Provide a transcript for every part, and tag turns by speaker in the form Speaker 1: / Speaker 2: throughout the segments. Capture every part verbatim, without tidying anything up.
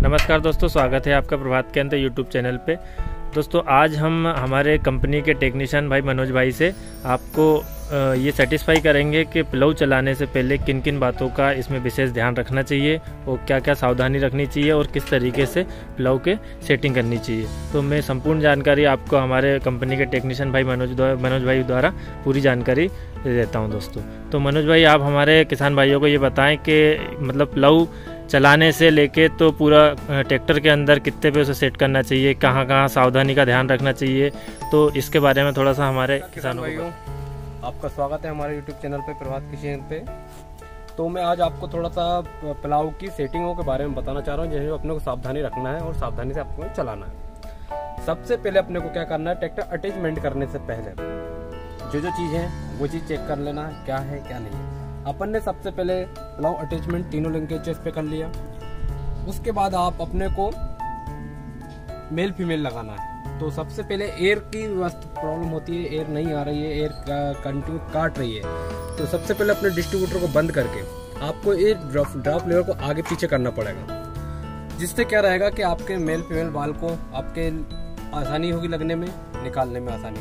Speaker 1: नमस्कार दोस्तों, स्वागत है आपका प्रभात के अंत यूट्यूब चैनल पे। दोस्तों आज हम हमारे कंपनी के टेक्नीशियन भाई मनोज भाई से आपको ये सेटिस्फाई करेंगे कि प्लव चलाने से पहले किन किन बातों का इसमें विशेष ध्यान रखना चाहिए और क्या क्या सावधानी रखनी चाहिए और किस तरीके से प्लव के सेटिंग करनी चाहिए। तो मैं संपूर्ण जानकारी आपको हमारे कंपनी के टेक्नीशियन भाई मनोज मनोज भाई द्वारा पूरी जानकारी दे देता हूँ। दोस्तों तो मनोज भाई, आप हमारे किसान भाइयों को ये बताएं कि मतलब प्लव चलाने से लेके तो पूरा ट्रैक्टर के अंदर कितने पे उसे सेट करना चाहिए, कहाँ कहाँ सावधानी का ध्यान रखना चाहिए, तो इसके बारे में थोड़ा सा हमारे किसानों को।
Speaker 2: आपका स्वागत है हमारे यूट्यूब चैनल पे, प्रभात की चैनल पे। तो मैं आज आपको थोड़ा सा प्लाव की सेटिंगों के बारे में बताना चाह रहा हूँ, जिसमें अपने को सावधानी रखना है और सावधानी से आपको चलाना है। सबसे पहले अपने को क्या करना है, ट्रैक्टर अटैचमेंट करने से पहले जो जो चीज़ है वो चीज़ चेक कर लेना है, क्या है क्या नहीं है। अपन ने सबसे पहले प्लाव अटैचमेंट तीनों लिंकेजेस पे कर लिया। उसके बाद आप अपने को मेल फीमेल लगाना है। तो सबसे पहले एयर की प्रॉब्लम होती है, एयर नहीं आ रही है, एयर कंटिन्यू काट रही है। तो सबसे पहले अपने डिस्ट्रीब्यूटर को बंद करके आपको एयर ड्रॉप ड्रॉप लेवल को आगे पीछे करना पड़ेगा, जिससे क्या रहेगा कि आपके मेल फीमेल बाल को आपके आसानी होगी लगने में, निकालने में आसानी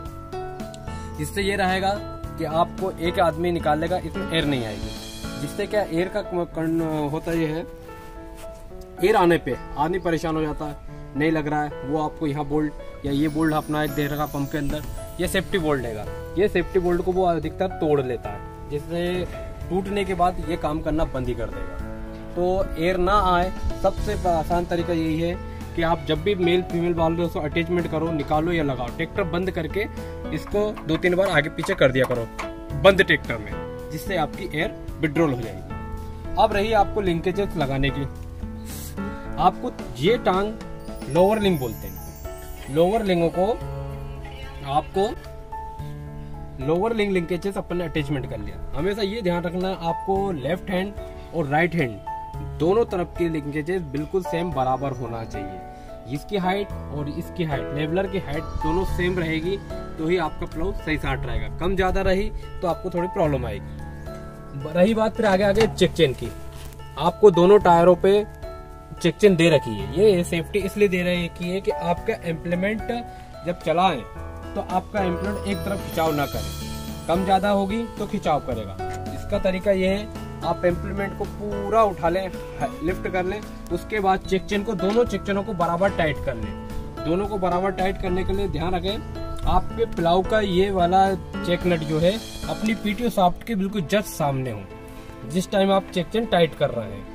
Speaker 2: होगी। इससे ये रहेगा कि आपको एक आदमी निकाल लेगा, इसमें एयर नहीं आएगी। जिससे क्या एयर का होता ये है, एयर आने पे आदमी परेशान हो जाता है, नहीं लग रहा है, वो आपको यहाँ बोल्ट या ये बोल्ट अपना एक दे रखा पंप के अंदर, ये सेफ्टी बोल्ट हैगा, ये सेफ्टी बोल्ट को वो अधिकतर तोड़ लेता है, जिससे टूटने के बाद ये काम करना बंद ही कर देगा। तो एयर ना आए, सबसे आसान तरीका यही है कि आप जब भी मेल फीमेल बाल में उसको अटैचमेंट करो, निकालो या लगाओ, ट्रैक्टर बंद करके इसको दो तीन बार आगे पीछे कर दिया करो बंद ट्रैक्टर में, जिससे आपकी एयर विड्रॉल हो जाएगी। अब रही आपको लिंकेजेस लगाने की, आपको ये टांग लोअर लिंक बोलते हैं, लोअर लिंगों को आपको लोअर लिंक लिंकेजेस अपन ने अटैचमेंट कर लिया। हमेशा ये ध्यान रखना है आपको लेफ्ट हैंड और राइट हैंड दोनों तरफ के लिंकेजेस बिल्कुल सेम बराबर होना चाहिए। इसकी हाइट और इसकी हाइट, लेवलर की हाइट दोनों सेम रहेगी तो ही आपका प्लाव सही साट रहेगा। कम ज्यादा रही तो आपको थोड़ी प्रॉब्लम आएगी। रही बात फिर आगे आगे चेक चेन की, आपको दोनों टायरों पे चेक चेन दे रखी है। ये सेफ्टी इसलिए दे रही है कि आपका इम्प्लीमेंट जब चलाएं तो आपका इम्प्लीमेंट एक तरफ खिंचाव ना करे, कम ज्यादा होगी तो खिंचाव करेगा। इसका तरीका ये है, आप इम्प्लीमेंट को पूरा उठा लें, लिफ्ट कर लें, उसके बाद चेक चेन को, दोनों चेक चेनों को बराबर टाइट कर लें। दोनों को बराबर टाइट करने के लिए ध्यान रखें आपके प्लाव का ये वाला चेक नट जो है अपनी पीटीओ शाफ्ट के बिल्कुल जस्ट सामने हो जिस टाइम आप चेक चेन टाइट कर रहे हैं।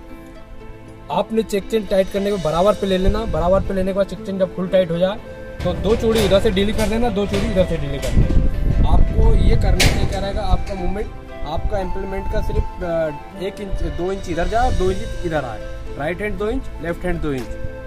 Speaker 2: आपने चेक चेन टाइट करने को बराबर पे ले लेना, बराबर पे लेने के बाद चेक चेन जब फुल टाइट हो जाए तो दो चूड़ी इधर से डील कर देना, दो चूड़ी इधर से डील कर देना। आपको ये करने से क्या रहेगा, आपका मूवमेंट, आपका इम्प्लीमेंट का सिर्फ एक इंच दो इंच इधर जाए और दो इंच इधर आए, राइट हैंड दो इंच, लेफ्ट हैंड दो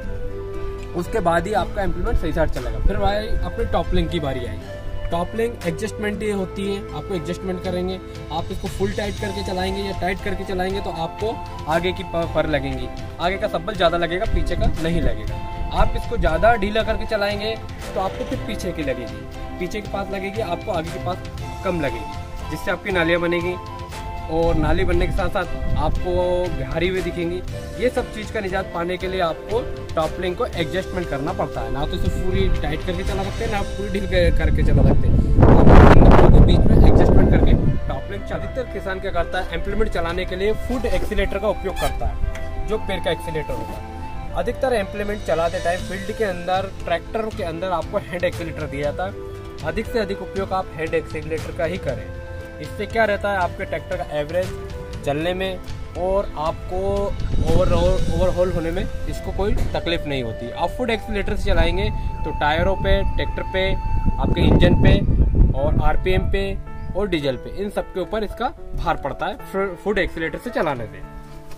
Speaker 2: इंच, उसके बाद ही आपका इम्प्लीमेंट सही साइड चलेगा। फिर भाई अपने टॉप लिंक की बारी आएगी। टॉप लिंक एडजस्टमेंट ये होती है, आपको एडजस्टमेंट करेंगे, आप इसको फुल टाइट करके चलाएंगे या टाइट करके चलाएंगे तो आपको आगे की पर लगेंगी, आगे का सब्बल ज्यादा लगेगा, पीछे का नहीं लगेगा। आप इसको ज्यादा ढीला करके चलाएंगे तो आपको फिर पीछे की लगेगी, पीछे के पास लगेगी, आपको आगे के पास कम लगेगी, जिससे आपकी नालियाँ बनेगी और नाली बनने के साथ साथ आपको भारी हुए दिखेंगी। ये सब चीज़ का निजात पाने के लिए आपको टॉप लिंक को एडजस्टमेंट करना पड़ता है। ना तो इसे पूरी टाइट करके चला सकते हैं, ना पूरी ढील करके चला सकते हैं, तो बीच में एडजस्टमेंट करके टॉप लिंक चला। अधिकतर किसान क्या करता है, इम्प्लीमेंट चलाने के लिए फुट एक्सीलेटर का उपयोग करता है, जो पैर का एक्सीलेटर होता है। अधिकतर इम्प्लीमेंट चलाते टाइम फील्ड के अंदर, ट्रैक्टर के अंदर आपको हैंड एक्सीलेटर दिया जाता है। अधिक से अधिक उपयोग आप हैंड एक्सीलेटर का ही करें। इससे क्या रहता है, आपके ट्रैक्टर का एवरेज चलने में और आपको ओवर ओवरहॉल होने में इसको कोई तकलीफ नहीं होती। आप फुट एक्सीलेटर से चलाएंगे तो टायरों पे, ट्रैक्टर पे, आपके इंजन पे और आरपीएम पे और डीजल पे, इन सब के ऊपर इसका भार पड़ता है फुट एक्सीलेटर से चलाने से।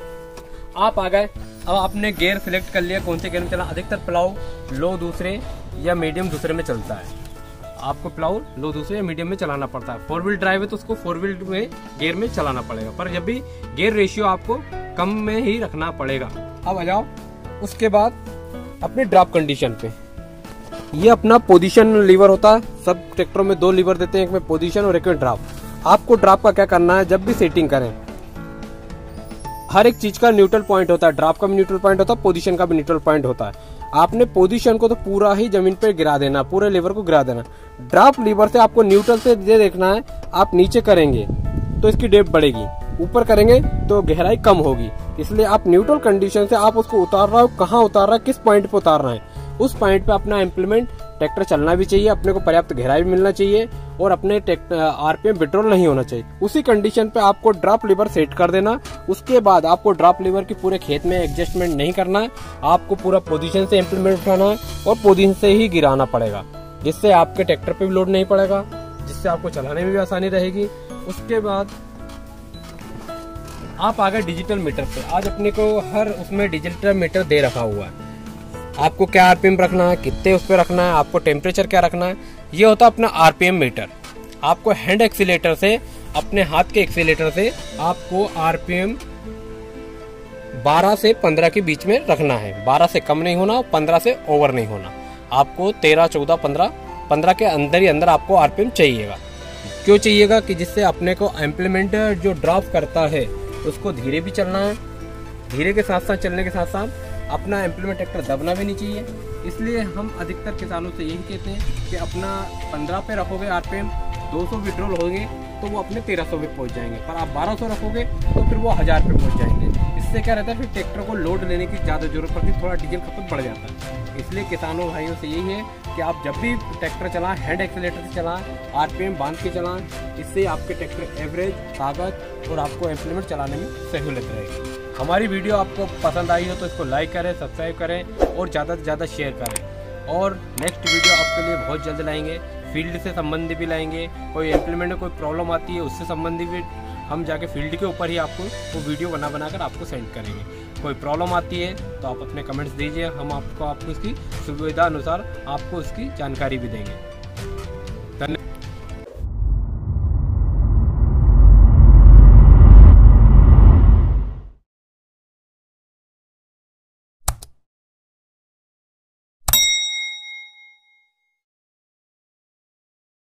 Speaker 2: आप आ गए, अब आपने गियर सिलेक्ट कर लिया, कौन से गियर में चला। अधिकतर प्लाव लो दूसरे या मीडियम दूसरे में चलता है, आपको प्लाव लो दूसरे या मीडियम में चलाना पड़ता है। फोर व्हील ड्राइव है तो उसको फोर व्हील में गियर में चलाना पड़ेगा, पर जब भी गियर रेशियो आपको कम में ही रखना पड़ेगा। अब आ जाओ उसके बाद अपने ड्रॉप कंडीशन पे। ये अपना पोजीशन लीवर होता है, सब ट्रैक्टरों में दो लीवर देते हैं, एक में पोजीशन और एक में ड्रॉप। आपको ड्रॉप का क्या करना है, जब भी सेटिंग करें हर एक चीज का न्यूट्रल पॉइंट होता है, ड्राफ्ट का भी न्यूट्रल पॉइंट होता है, पोजीशन का भी न्यूट्रल पॉइंट होता है। आपने पोजीशन को तो पूरा ही जमीन पे गिरा देना, पूरे लीवर को गिरा देना। ड्राफ्ट लीवर से आपको न्यूट्रल से ये देखना है, आप नीचे करेंगे तो इसकी डेप्थ बढ़ेगी, ऊपर करेंगे तो गहराई कम होगी। इसलिए आप न्यूट्रल कंडीशन से आप उसको उतार रहे हो, कहाँ उतार रहा है, किस पॉइंट पे उतार रहे हैं, उस पॉइंट पे अपना इम्प्लीमेंट ट्रैक्टर चलना भी चाहिए, अपने को पर्याप्त गहराई भी मिलना चाहिए और अपने आरपीएम विड्रॉल नहीं होना चाहिए। उसी कंडीशन पे आपको ड्रॉप लीवर सेट कर देना। उसके बाद आपको ड्रॉप लीवर की पूरे खेत में एडजस्टमेंट नहीं करना है, आपको पूरा पोजीशन से इम्प्लीमेंट उठाना है और पोजीशन से ही गिराना पड़ेगा, जिससे आपके ट्रैक्टर पे भी लोड नहीं पड़ेगा, जिससे आपको चलाने में भी आसानी रहेगी। उसके बाद आप आ गए डिजिटल मीटर पे। आज अपने को हर उसमें डिजिटल मीटर दे रखा हुआ है, आपको क्या आरपीएम रखना है, कितने उस पर रखना है, आपको टेम्परेचर क्या रखना है, ये होता है अपना आरपीएम मीटर। आपको हैंड एक्सीलेटर से, अपने हाथ के एक्सीलेटर से आपको आरपीएम बारह से पंद्रह के बीच में रखना है। बारह से कम नहीं होना, पंद्रह से ओवर नहीं होना। आपको तेरह चौदह पंद्रह पंद्रह के अंदर ही अंदर आपको आरपीएम चाहिएगा। क्यों चाहिएगा कि जिससे अपने को इम्प्लीमेंट जो ड्राफ्ट करता है उसको धीरे भी चलना है, धीरे के साथ साथ चलने के साथ साथ अपना इम्प्लीमेंट ट्रैक्टर दबना भी नहीं चाहिए। इसलिए हम अधिकतर किसानों से यही कहते हैं कि अपना पंद्रह पे रखोगे आरपीएम, दो सौ विड्रॉल होंगे तो वो अपने तेरह सौ पे पहुंच जाएंगे, पर आप बारह सौ रखोगे तो फिर वो हजार पे पहुंच जाएंगे। इससे क्या रहता है, फिर ट्रैक्टर को लोड लेने की ज़्यादा जरूरत पड़ती है, थोड़ा डीजल खपत बढ़ जाता है। इसलिए किसानों भाइयों से यही है कि आप जब भी ट्रैक्टर चलाएं हैंड एक्सीलेटर से चलाएं, आरपीएम बांध के चलाएं। इससे आपके ट्रैक्टर एवरेज, ताकत और आपको इम्प्लीमेंट चलाने में सहूलियत रहेगी। हमारी वीडियो आपको पसंद आई हो तो इसको लाइक करें, सब्सक्राइब करें और ज़्यादा से ज़्यादा शेयर करें। और नेक्स्ट वीडियो आपके लिए बहुत जल्द लाएंगे, फील्ड से संबंधित भी लाएंगे। कोई इम्प्लीमेंट में कोई प्रॉब्लम आती है उससे संबंधित भी हम जाके फील्ड के ऊपर ही आपको वो वीडियो बना बना कर आपको सेंड करेंगे। कोई प्रॉब्लम आती है तो आप अपने कमेंट्स दीजिए, हम आपको आपको इसकी सुविधा अनुसार आपको उसकी जानकारी भी देंगे। धन्यवाद।